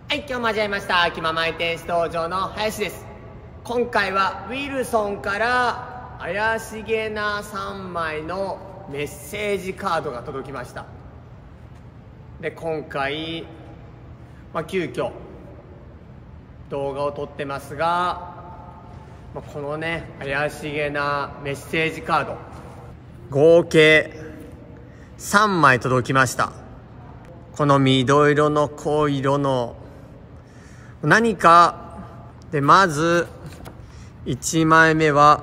はい、今日も始まりました気ままに天使登場の林です。今回はウィルソンから怪しげな3枚のメッセージカードが届きました。で、今回、急遽動画を撮ってますが、このね怪しげなメッセージカード合計3枚届きました。この緑色の濃い色の何かで、まず1枚目は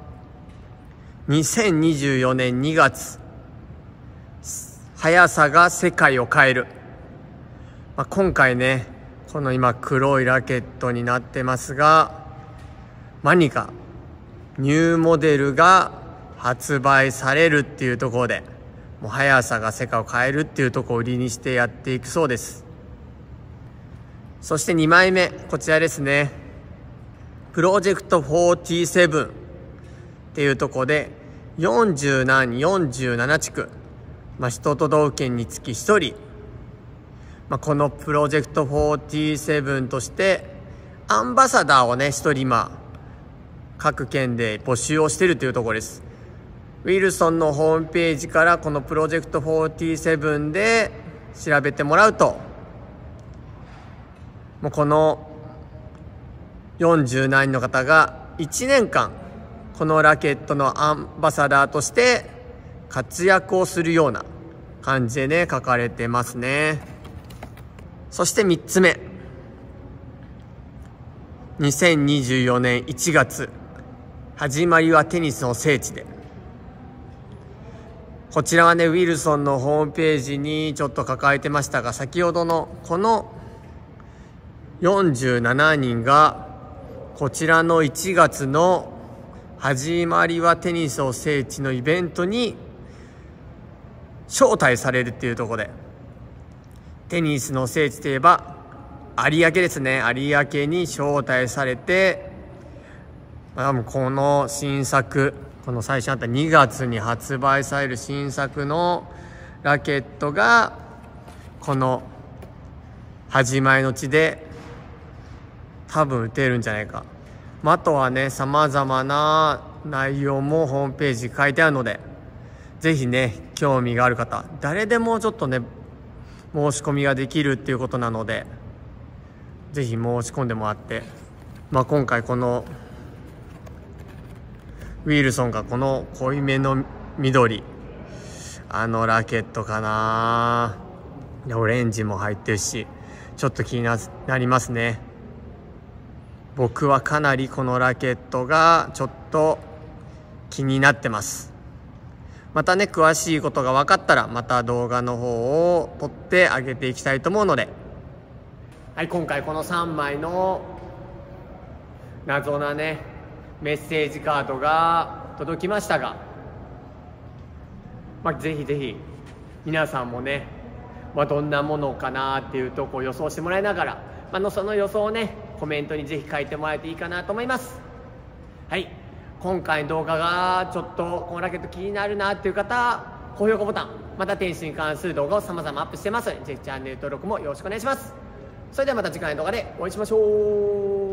2024年2月速さが世界を変える。今回ねこの今黒いラケットになってますが、何かニューモデルが発売されるっていうところで、もう速さが世界を変えるっていうところを売りにしてやっていくそうです。そして2枚目、こちらですね。プロジェクト47っていうところで47地区、1都道府県につき1人、このプロジェクト47としてアンバサダーをね1人今各県で募集をしているというところです。ウィルソンのホームページからこのプロジェクト47で調べてもらうと、もうこの47人の方が1年間このラケットのアンバサダーとして活躍をするような感じでね書かれてますね。そして3つ目、2024年1月始まりはテニスの聖地で。こちらはねウィルソンのホームページにちょっと書かれてましたが、先ほどのこの47人がこちらの1月の始まりはテニスの聖地のイベントに招待されるっていうところで、テニスの聖地といえば有明ですね。有明に招待されて、この新作、この最初あった2月に発売される新作のラケットがこの始まりの地で多分打てるんじゃないか。あとはね様々な内容もホームページに書いてあるので、ぜひね興味がある方、誰でもちょっとね申し込みができるっていうことなので、ぜひ申し込んでもらって、今回このウィルソンがこの濃いめの緑、ラケットかな、オレンジも入ってるし、ちょっと気になりますね。僕はかなりこのラケットがちょっと気になってます。またね詳しいことが分かったらまた動画の方を撮ってあげていきたいと思うので、はい、今回この3枚の謎なねメッセージカードが届きましたが、ぜひぜひ皆さんもね、どんなものかなっていうとこを予想してもらいながら、その予想をねコメントにぜひ書いてもらえていいかなと思います。はい、今回の動画がちょっとこのラケット気になるなっていう方、高評価ボタン、また天使に関する動画を様々アップしてますので、ぜひチャンネル登録もよろしくお願いします。それではまた次回の動画でお会いしましょう。